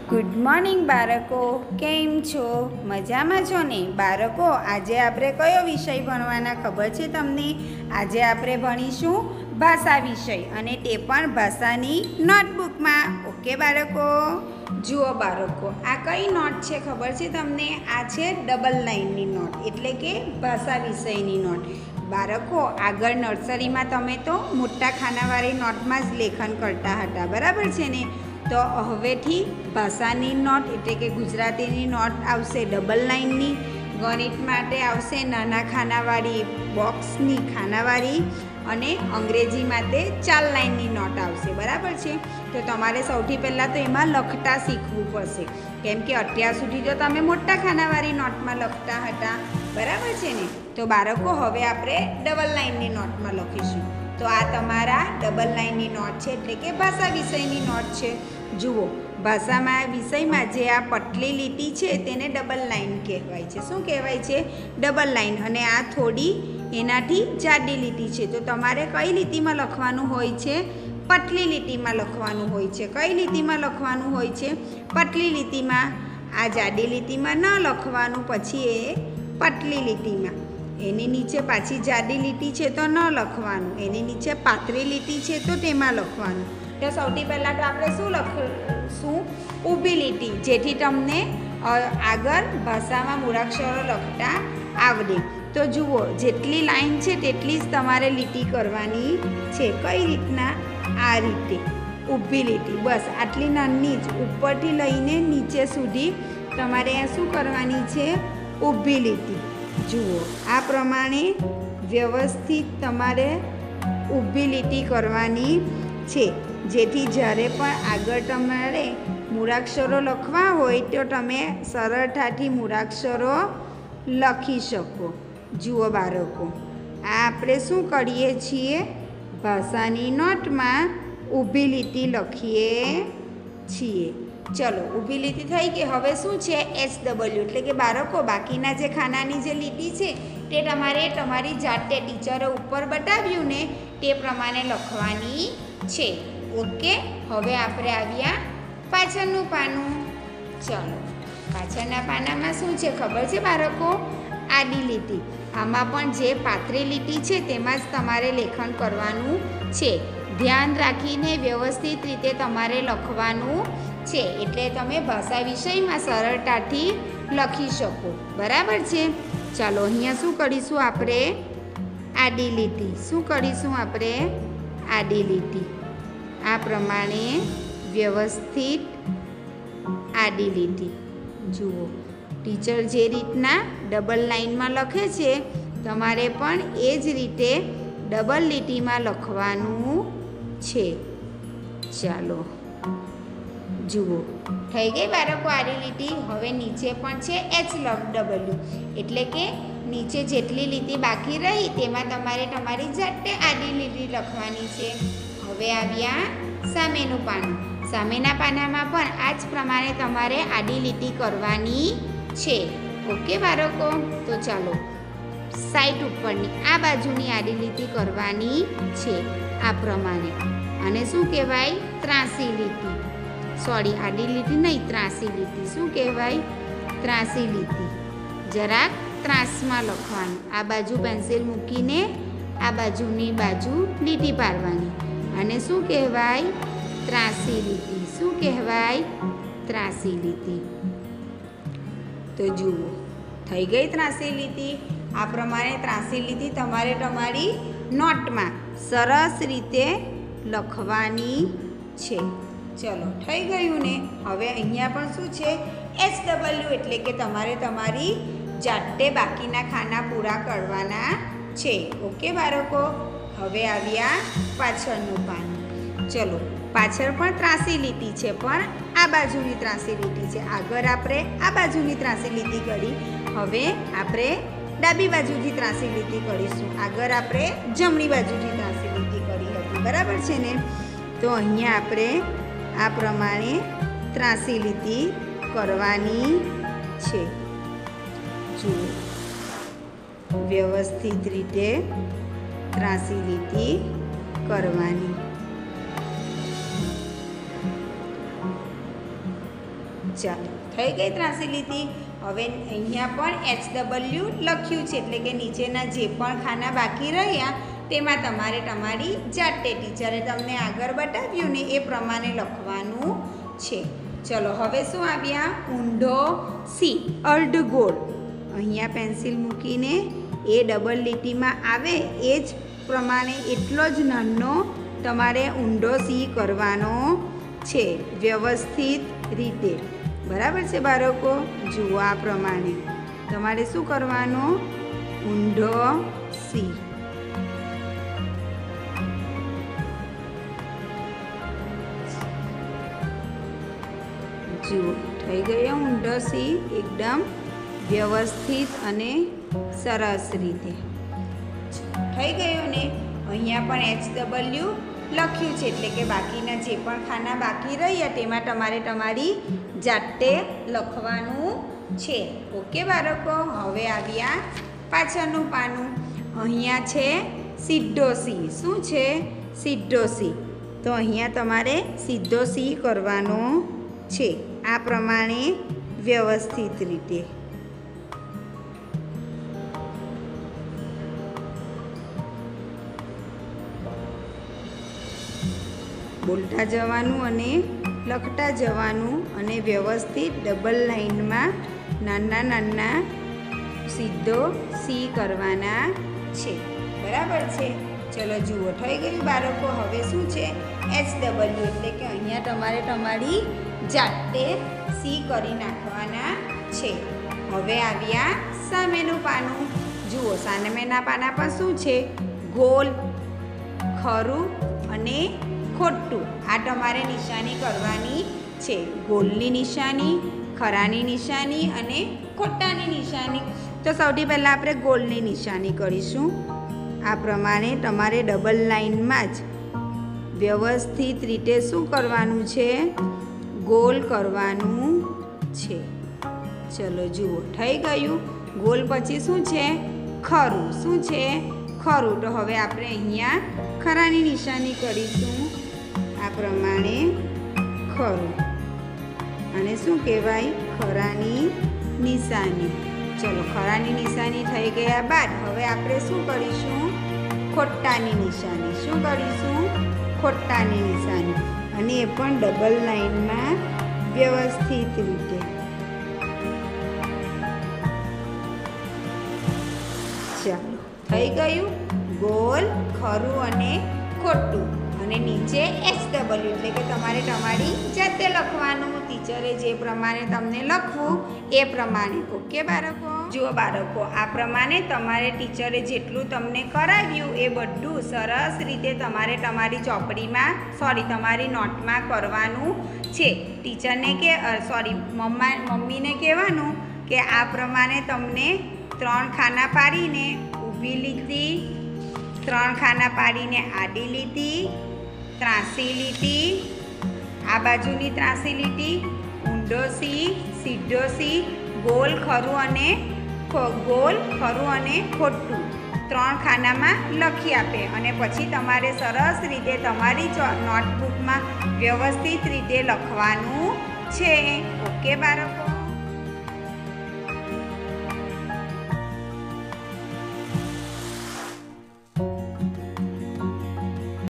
Good morning બાળકો, કેમ છો? મજામાં છો ને બાળકો? આજે આપણે કયો વિષય ભણવાના ખબર છે તમને? આજે આપણે ભણીશું ભાષા વિષય, અને તે પણ ભાષાની નોટબુકમાં. ઓકે બાળકો? જુઓ બાળકો, આ કઈ નોટ છે ખબર છે તમને? આ છે ડબલ લાઇનની નોટ, એટલે કે ભાષા વિષયની નોટ. બાળકો, આગળ નર્સરીમાં તમે તો મોટા ખાનાવાળી નોટમાં જ લેખન કરતા હતા, બરાબર છે ને? તો હવેથી ભાષાની નોટ એટલે કે ગુજરાતીની નોટ આવશે ડબલ લાઇનની, ગણિત માટે આવશે નાના ખાનાવાળી બોક્સની ખાનાવાળી, અને અંગ્રેજી માટે 4 લાઇનની નોટ આવશે, બરાબર છે? તો તમારે સૌથી પહેલાં તો એમાં લખતા શીખવું પડશે, કેમ કે અત્યાર સુધી તો તમે મોટા ખાનાવાળી નોટમાં લખતા હતા, બરાબર છે ને? તો બાળકો, હવે આપણે ડબલ લાઇનની નોટમાં લખીશું. તો આ તમારા ડબલ લાઇનની નોટ છે, એટલે કે ભાષા વિષયની નોટ છે. જુઓ, ભાષામાં વિષયમાં જે આ પતલી લીટી છે તેને ડબલ લાઇન કહેવાય છે. શું કહેવાય છે? Double line. અને આ થોડી એનાથી જાડી લીટી છે. તો તમારે કઈ લીટીમાં લખવાનું હોય છે? પતલી લીટીમાં લખવાનું હોય છે. કઈ લીટીમાં લખવાનું હોય છે? પતલી લીટીમાં. આ જાડી લીટીમાં ન લખવાનું, પછી એ પતલી લીટીમાં. એની નીચે પાછી જાડી લીટી છે તો ન લખવાનું, એની નીચે પાતળી લીટી છે તો તેમાં લખવાનું. તો સૌથી પહેલાં તો આપણે શું લખીશું? ઊભી લીટી, જેથી તમને આગળ ભાષામાં મૂળાક્ષરો લખતા આવડે. તો જુઓ, જેટલી લાઈન છે તેટલી જ તમારે લીટી કરવાની છે. કઈ રીતના? આ રીતે ઊભી લીટી, બસ આટલી નાની જ, ઉપરથી લઈને નીચે સુધી તમારે આ શું કરવાની છે? ઊભી લીટી. જુઓ, આ પ્રમાણે વ્યવસ્થિત તમારે ઊભી લીટી કરવાની છે, જેથી જ્યારે પણ આગળ તમારે મૂળાક્ષરો લખવા હોય તો તમે સરળતાથી મૂળાક્ષરો લખી શકો. જુઓ બાળકો, આ આપણે શું કરીએ છીએ? ભાષાની નોટમાં ઊભી લીટી લખીએ છીએ. ચલો, ઊભી લીટી થઈ ગઈ. હવે શું છે? SW, એટલે કે બાળકો, બાકીના જે ખાનાની જે લીટી છે તે તમારે તમારી જાતે ટીચરે ઉપર બતાવ્યું ને તે પ્રમાણે લખવાની છે. ઓકે? હવે આપણે આવ્યા પાછળનું પાનું. ચલો, પાછળના પાનામાં શું છે ખબર છે બાળકો? આડી લીટી. આમાં પણ જે પાતળી લીટી છે તેમાં જ તમારે લેખન કરવાનું છે. ધ્યાન રાખીને વ્યવસ્થિત રીતે તમારે લખવાનું છે, એટલે તમે ભાષા વિષયમાં સરળતાથી લખી શકો, બરાબર છે? ચાલો, અહીંયા શું કરીશું આપણે? આડી લીટી. શું કરીશું આપણે? આડી લીટી. આ પ્રમાણે વ્યવસ્થિત આડી લીટી. જુઓ, ટીચર જે રીતના ડબલ લાઇનમાં લખે છે તમારે પણ એ જ રીતે ડબલ લીટીમાં લખવાનું છે. ચાલો, જુઓ, થઈ ગઈ બાળકો આડી લીટી. હવે નીચે પણ છે HW, એટલે કે નીચે જેટલી લીટી બાકી રહી તેમાં તમારે તમારી જાતે આડી લીટી લખવાની છે. હવે આવ્યા સામેનું પાનું. સામેના પાનામાં પણ આ જ પ્રમાણે તમારે આડી લીટી કરવાની છે. ઓકે બાળકો? તો ચાલો, સાઈડ ઉપરની આ બાજુની આડી લીટી કરવાની છે આ પ્રમાણે. અને શું કહેવાય? ત્રાસી લીટી. સોરી, આડી લીટી નહીં, ત્રાસી લીટી. શું કહેવાય? ત્રાસી લીટી. જરાક ત્રાસમાં લખવાનું. આ બાજુ પેન્સિલ મૂકીને આ બાજુની બાજુ લીટી પાડવાની. અને શું કહેવાય? ત્રાસી લીટી. શું કહેવાય? ત્રાસી લીટી. તો જુઓ, થઈ ગઈ ત્રાસી લીટી. આ પ્રમાણે ત્રાસી લીટી તમારે તમારી નોટમાં સરસ રીતે લખવાની છે. ચલો, થઈ ગયું ને? હવે અહીંયા પણ શું છે? SW, એટલે કે તમારે તમારી જાતે બાકીના ખાના પૂરા કરવાના છે. ઓકે બાળકો? હવે આવ્યા પાછળનું પાન. ચલો, પાછળ પણ ત્રાસી લીટી છે, પણ આ બાજુની ત્રાસી લીટી છે. આગળ આપણે આ બાજુની ત્રાસી લીટી કરી, હવે આપણે ડાબી બાજુથી ત્રાસી લીટી કરીશું. આગળ આપણે જમણી બાજુથી ત્રાસી લીટી કરી હતી, બરાબર છે ને? તો અહીંયા આપણે આ પ્રમાણે ત્રાસી લીટી કરવાની છે. જુઓ, વ્યવસ્થિત રીતે ત્રાસી લીટી કરવાની. ચાલો થઈ ગઈ ત્રાસી લીટી। હવે અહીંયા પણ HW લખ્યું છે, એટલે કે નીચેના જે પણ ખાના બાકી રહ્યા તેમાં તમારે તમારી જાતે ટીચરે તમને આગળ બતાવ્યું ને એ પ્રમાણે લખવાનું છે। ચલો હવે શું આવ્યા? ઊંધો સી, અર્ધગોળ। અહીંયા પેન્સિલ મૂકીને એ ડબલ લીટીમાં આવે એ જ પ્રમાણે એટલો જ નાનો તમારે ઊંધો સી કરવાનો છે, વ્યવસ્થિત રીતે। બરાબર છે બાળકો? જુઓ આ પ્રમાણે તમારે શું કરવાનું? ઊંધો સી। જુઓ થઈ ગયો ઊંધો સી, એકદમ વ્યવસ્થિત અને સરસ રીતે થઈ ગયો ને। અહીંયા પણ HW લખ્યું છે, એટલે કે બાકીના જે પણ ખાના બાકી રહ્યા તેમાં તમારે તમારી જાતે લખવાનું છે। ઓકે બાળકો? હવે આવ્યા પાછળનું પાનું। અહીંયા છે સીધો સી। શું છે? સીધો સી। તો અહીંયા તમારે સીધો સી કરવાનો છે, આ પ્રમાણે વ્યવસ્થિત રીતે। બોલતા જવાનું અને લખતા જવાનું, અને વ્યવસ્થિત ડબલ લાઇનમાં નાના નાના સીધો સી કરવાના છે। બરાબર છે? ચલો જુઓ થઈ ગયું બાળકો। હવે શું છે? HW, એટલે કે અહીંયા તમારે તમારી જાતે સી કરી નાખવાના છે। હવે આવ્યા સામેનું પાનું। જુઓ સામેના પાના પર શું છે? ગોલ, ખરું અને ખોટું, આ તમારે નિશાની કરવાની છે। ગોલની નિશાની, ખરાની નિશાની અને ખોટાની નિશાની। તો સૌથી પહેલાં આપણે ગોલની નિશાની કરીશું। આ પ્રમાણે તમારે ડબલ લાઇનમાં જ વ્યવસ્થિત રીતે શું કરવાનું છે? ગોલ કરવાનું છે। ચલો જુઓ થઈ ગયું। ગોલ પછી શું છે? ખરું। શું છે? ખરું। તો હવે આપણે અહીંયા ખરાની નિશાની કરીશું। આ પ્રમાણે ખરું, અને શું કહેવાય? ખરાની નિશાની। ચલો ખરાની નિશાની થઈ ગયા બાદ હવે આપણે શું કરીશું? ખોટાની નિશાની। શું કરીશું? ખોટાની નિશાની, અને એ પણ ડબલ લાઇનમાં વ્યવસ્થિત રીતે। ચાલો થઈ ગયું। ગોલ, ખરું અને ખોટું, અને નીચે HW, એટલે કે તમારે તમારી જાતે લખવાનું, ટીચરે જે પ્રમાણે તમને લખવું એ પ્રમાણે। ઓકે બાળકો? જુઓ બાળકો, આ પ્રમાણે તમારે ટીચરે જેટલું તમને કરાવ્યું એ બધું સરસ રીતે તમારે તમારી ચોપડીમાં તમારી નોટમાં કરવાનું છે। ટીચરને મમ્મીને કહેવાનું કે આ પ્રમાણે તમને 3 ખાના પાડીને ઊભી લીટી, 3 ખાના પાડીને આડી લીટી, ત્રાસી લીટી, આ બાજુની ત્રાસી લીટી, ઊંધો સી, સીધો સી, ગોલ, ખરું અને ખોટું 3 ખાનામાં લખી આપે, અને પછી તમારે સરસ રીતે તમારી નોટબુકમાં વ્યવસ્થિત રીતે લખવાનું છે। ઓકે બાળકો?